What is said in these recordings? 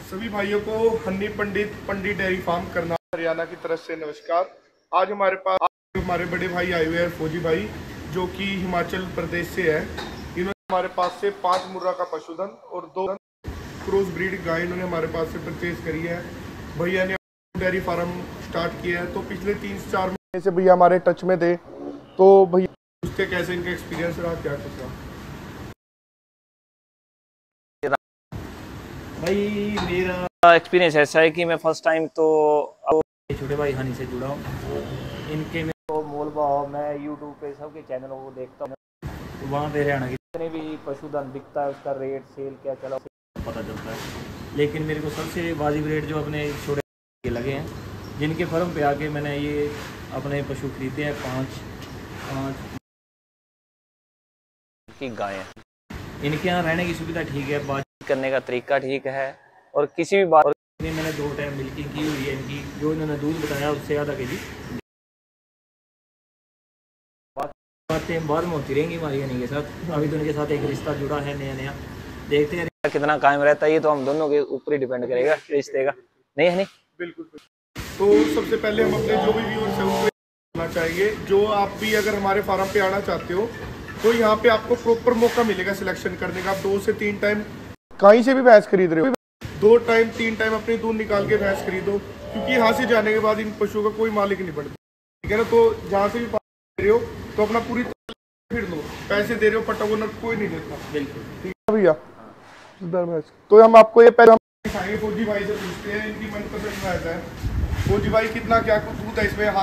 सभी भाइयों को हनी पंडित डेयरी फार्म करनाल हरियाणा की तरफ से नमस्कार। आज हमारे बड़े भाई आए हुए हैं, फौजी भाई, जो कि हिमाचल प्रदेश से है। इन्होंने हमारे पास से 5 मुर्रा का पशुधन और 2 क्रॉस ब्रीड गाय इन्होंने हमारे पास से परचेज करी है। भैया ने डेयरी फार्म स्टार्ट किया है, तो पिछले 3-4 महीने से भैया हमारे टच में थे। तो भैया उसके कैसे इनका एक्सपीरियंस रहा, क्या कुछ रहा? भाई मेरा एक्सपीरियंस ऐसा है कि मैं फर्स्ट टाइम तो छोटे भाई हनी से जुड़ा हूँ। इनके में तो मोल भाव मैं यूट्यूब पे सबके चैनलों को देखता हूँ, तो वहाँ पे हरियाणा की जितने भी पशुधन बिकता है उसका रेट सेल क्या चला पता चलता है। लेकिन मेरे को सबसे वाजिब रेट जो अपने छोटे लगे हैं, जिनके फर्म पे आके मैंने ये अपने पशु खरीदे हैं, 5 की गायें। इनके यहाँ रहने की सुविधा ठीक है, बातचीत करने का तरीका ठीक है, और किसी भी बात मैंने 2 टाइम मिल्किंग की हुई है इनकी। जो इन्होंने दूध बताया उससे आधा केजी बातें बाद में होती रहेंगी हमारी हनी के साथ। अभी तो इनके साथ एक रिश्ता जुड़ा है नया, देखते हैं कितना कायम रहता है। ये तो हम दोनों के ऊपर ही डिपेंड करेगा रिश्ते का, नहीं है? नहीं, बिल्कुल। तो सबसे पहले हम अपने जो भी व्यूअर्स हैं उनको कहना चाहेंगे, जो आप भी अगर हमारे फार्म पे आना चाहते हो तो यहाँ पे आपको प्रॉपर मौका मिलेगा सिलेक्शन करने का। आप 2 से 3 टाइम कहीं से भी भैंस खरीद रहे हो, 2 टाइम 3 टाइम अपनी दूध निकाल के भैंस खरीदो, क्योंकि यहाँ से जाने के बाद इन पशुओं का कोई मालिक नहीं बनता, ठीक है ना। तो जहाँ से भी दे रहे हो तो अपना पूरी फिर लो, पैसे दे रहे हो पट्टा ओनर कोई नहीं देता। बिल्कुल ठीक है भैया। तो हम आपको ये पहले फौजी भाई से पूछते हैं, इनकी मनपसंद भैंस है। फौजी भाई कितना क्या कुछ दूध है इसमें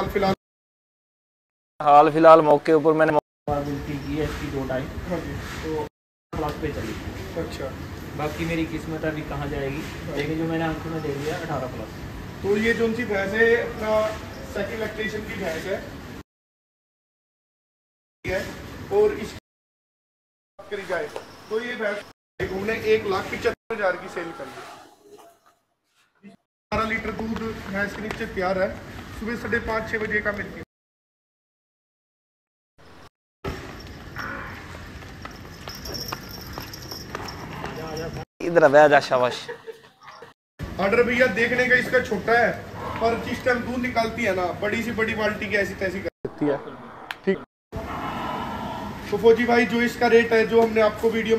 हाल फिलहाल मौके ऊपर मैंने की है इसकी 2 टाइम, तो प्लस पे चली। अच्छा, बाकी मेरी किस्मत अभी कहाँ जाएगी, लेकिन जो मैंने आंखों में देख लिया 18 प्लस। तो ये जो उनकी भैंस है अपना सेकंड लैक्टेशन की भैंस है, और इस करी जाए तो ये भैंस हमने 1,75,000 की सेल कर दी। 12 लीटर दूध भैंस के नीचे तैयार है, सुबह 5:30-6 बजे का मिलती है। इधर बैठ जा, शाबाश। ऑर्डर भैया देखने का इसका छोटा है, पर जिस टाइम दूध निकालती है ना, बड़ी सी बड़ी बाल्टी की ऐसी तैसी कर देती है, ठीक। तो फौजी भाई जो इसका रेट है, जो हमने आपको वीडियो में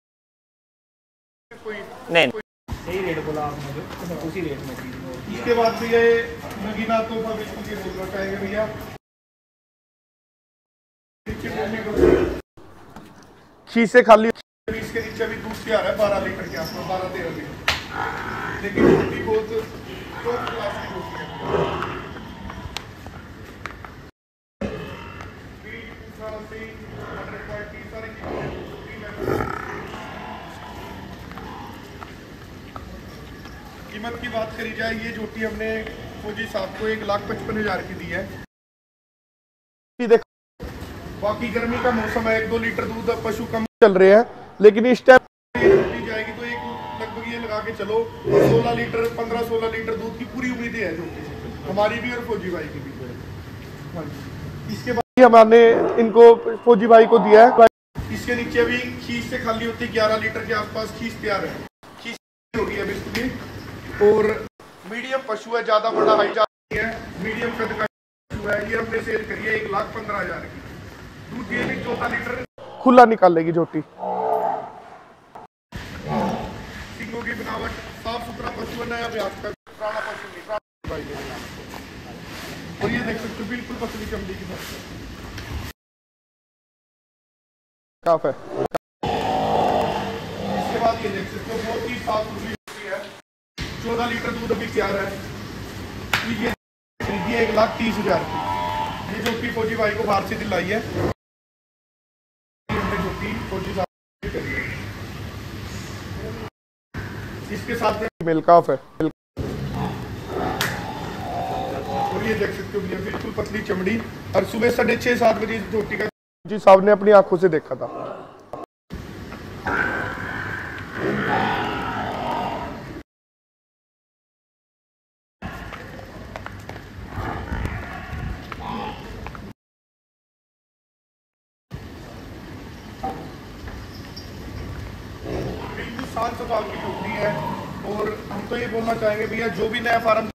नहीं सही रेट बोला आपने, जो उसी रेट में थी। इसके बाद भैया नगीना तोहफा बिल्कुल ये बोलना चाहेंगे भैया, खीसे खाली इसके नीचे भी दूध तैयार है 12 लीटर के आसपास, 12-13 लीटर, लेकिन छोटी बहुत टॉप क्लास की होती है। कीमत की बात करी जाए, ये झोटी हमने फौजी साहब को 1,55,000 की दी है। बाकी गर्मी का मौसम है, 1-2 लीटर दूध पशु कम चल रहे हैं, लेकिन इस टाइम दी जाएगी तो एक लगभग ये लगा के चलो 16 लीटर 15-16 लीटर दूध की पूरी उम्मीदें है झोटी से, हमारी भी और फौजी भाई की भी। हाँ जी, इसके बाद हमने इनको फौजी भाई को दिया है। इसके नीचे भी खीस से खाली होती 11 लीटर के आसपास खीस तैयार है, खीस हो गई है बिल्कुल। और मीडियम पशु है, ज्यादा बड़ा हाई जाती है, मीडियम कद का पशु है। ये हमने सेल करी है 1,15,000 की। दूध ये भी 14 लीटर खुला निकाल लेगी झोटी। सिंगों की बनावट, साफ सुथरा पशु है, नया ब्याज का पुराना पशु नहीं। और ये देख सकते हो बिल्कुल पतली चमड़ी की बात काफ है। इसके बाद ये देख सकते हो बहुत ही साफ सुथरी होती है, 14 लीटर दूध अभी तैयार है। ये खरीदी 1,30,000 की। ये जो कि फौजी भाई को बाहर से दिलाई है, फौजी साहब करी है। इसके साथ में मिल्काफ है, और ये देख सकते हो भैया बिल्कुल पतली चमड़ी, और सुबह 6:30-7 बजे इस झोटी का जी साहब ने अपनी आंखों से देखा था। बिल्कुल 7 साल की झोटी है, और हम तो ये बोलना चाहेंगे भैया, जो भी नया फार्म,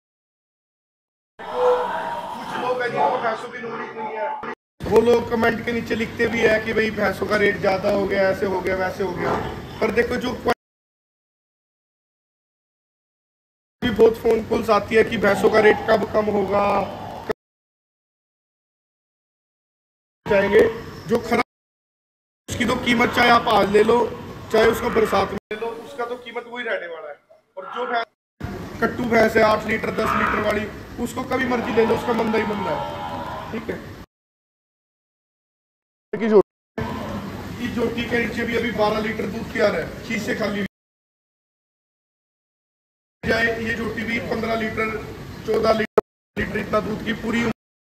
कुछ लोग हैं जिनको भैंसों की नॉलेज नहीं है, वो लोग कमेंट के नीचे लिखते भी है कि भाई भैंसों का रेट ज़्यादा हो गया, ऐसे हो गया, वैसे हो गया। पर देखो जो भी बहुत फोन कॉल्स आती है कि भैंसों का रेट कब कम होगा, चाहेंगे जो खराब, उसकी तो कीमत चाहे आप आज ले लो चाहे उसको बरसात में ले लो, उसका तो कीमत वही रहने वाला है। और जो भैंस कट्टू भैंस है 8 लीटर 10 लीटर वाली, उसको कभी मर्जी ले लो, उसका मंदा ही मंदा है। ठीक है, की जोटी के नीचे भी अभी 12 लीटर दूध तैयार है, शीशे खाली जाए। ये जोटी भी 15 लीटर 14 लीटर इतना दूध की पूरी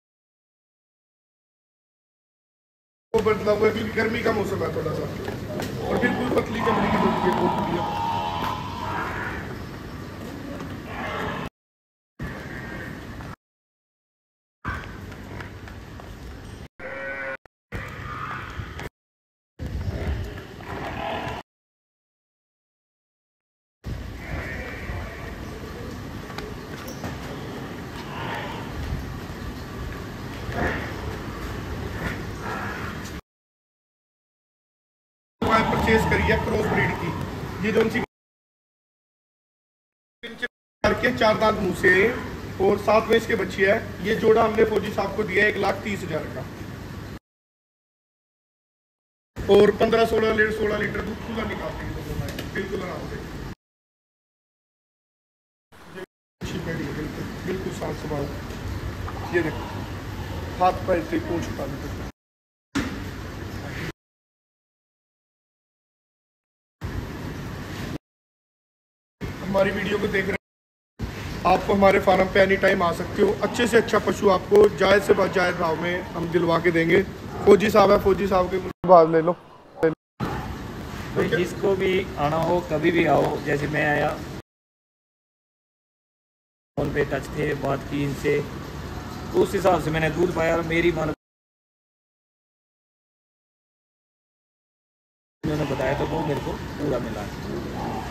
बदला हुआ है, क्योंकि गर्मी का मौसम है थोड़ा सा, और बिल्कुल पतली चमड़ी की जोटी है, बहुत बढ़िया। परचेज करी है क्रॉस ब्रीड की, ये जो उनकी 4 दांत मुंह से और 7 में इसके बच्चे है। ये जोड़ा हमने फौजी साहब को दिया 1,30,000 का, और 15-16 लीटर दूध खुला निकालते हैं बिल्कुल आराम से। बिल्कुल साफ सफाई, ये देखो हाथ पैर से पूंछ उठा देते। हमारी वीडियो को देख रहे हैं, आपको हमारे फार्म पे एनी टाइम आ सकते हो। अच्छे से अच्छा पशु आपको जायज़ से जायज़ भाव में हम दिलवा के देंगे। फौजी साहब है, फौजी साहब के भाव ले लो। तो जिसको भी आना हो कभी भी आओ, जैसे मैं आया फोन पे टच थे, बात की इनसे, उस हिसाब से मैंने दूध पाया और मेरी मन उन्होंने बताया तो वो मेरे को पूरा मिला।